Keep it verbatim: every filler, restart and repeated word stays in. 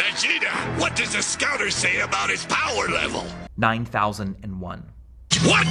Vegeta, what does the scouter say about his power level? nine thousand one. What?